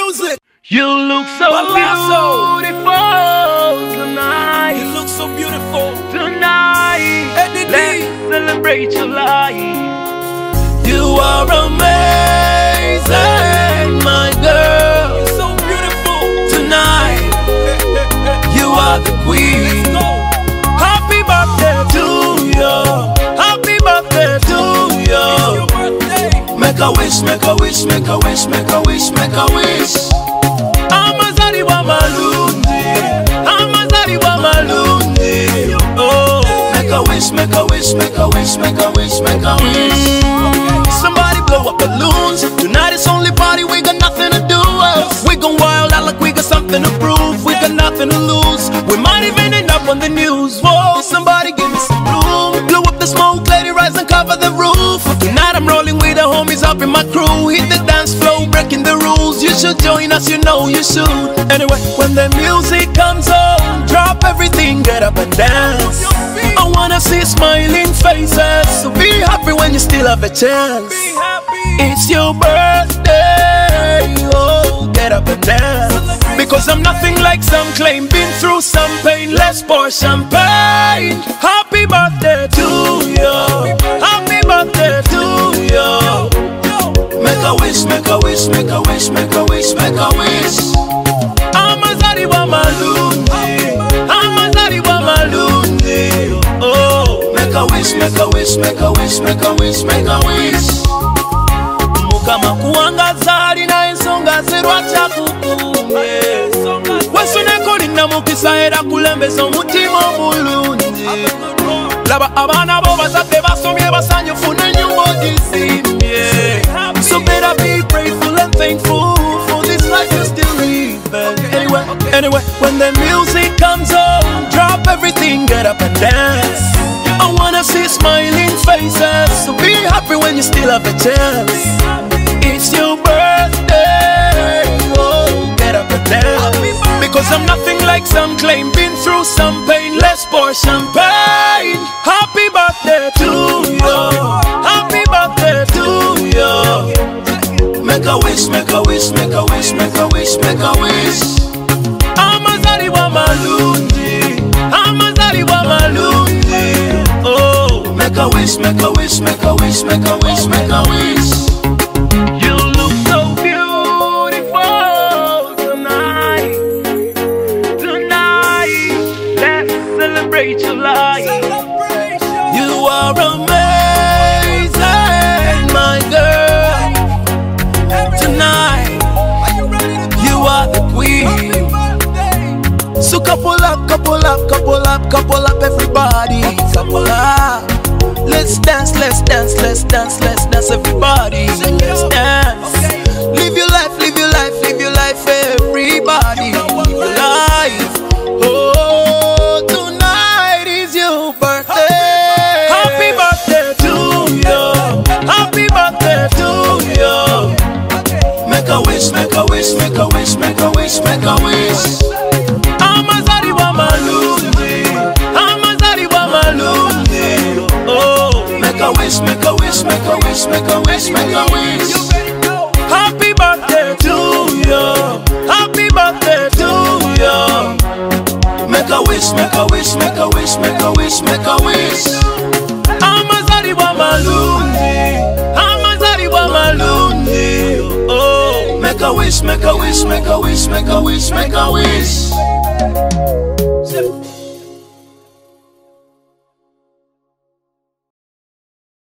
music. You look so beautiful tonight. You look so beautiful tonight. Let's celebrate your life. You are amazing, my girl. You're so beautiful tonight. You are the queen. Happy birthday to you. Happy birthday to you. Make a wish, make a wish, make a wish, make a wish, make a wish. Amazari wa malundi, Amazari wa malundi. Oh, make a wish, make a wish, make a wish, make a wish, make a wish. Somebody blow up balloons. Tonight it's only party, we got nothing to do. We gon' wild out like we got something to prove. We got nothing to lose. We might even end up on the news. Whoa, somebody give me some bloom. Blow up the smoke, let it rise and cover the roof. Tonight I'm rolling with the homies up in my crew. Hit the dance floor, breaking the rules. You should join us, you know you should. Anyway, when the music comes on, drop everything, get up and dance. I wanna see smiling faces, so be happy when you still have a chance. It's your birthday, oh, get up and dance. Because I'm nothing like some claim, been through some pain, let's pour champagne. Happy birthday to you, happy birthday to you. Make a wish, make a wish, make a wish, make a wish, make a wish. Amazari wa malundi, Amazari wa malundi. Oh, make a wish, make a wish, make a wish, make a wish, make a wish. Mukama kuangaza na ensonga zerwa chakukumbe. Wesuneko lina mukisa era kulembeza omutima omulungi. Laba abana bo bazadde basomye basanyufu n'ennyumba ogisimbye. So better be grateful and thankful for this life you're still living. Anyway, when the music comes on, drop everything, get up and dance. I wanna see smiling faces, so be happy when you still have a chance. It's your birthday, oh, get up and dance. Because I'm nothing like some claim, been through some pain, let's pour champagne. Happy birthday to you, happy birthday to you. Make a wish, make a wish, make a wish, make a wish, make a wish. Amazari wa malundi, Amazari wa malundi. Oh, make a wish, make a wish, make a wish, make a wish, make a wish. You look so beautiful tonight. Tonight, let's celebrate your life. You are amazing, my girl. Tonight, you are the queen. So couple up, couple up, couple up, couple up, everybody. Couple up. Let's dance, let's dance, let's dance, let's dance, everybody. Let's dance. Live your life, live your life, live your life, everybody. Live your life. Oh, tonight is your birthday. Happy birthday to you. Happy birthday to you. Make a wish, make a wish, make a wish, make a wish, make a wish. Amazari wa malundi, Amazari wa malundi. Oh, make a wish, make a wish, make a wish, make a wish, make a wish. Happy birthday to you, happy birthday to you. Make a wish, make a wish, make a wish, make a wish, make a wish. Amazari wa malundi, Amazari wa malundi. Oh, make a wish, make a wish, make a wish, make a wish, make a wish.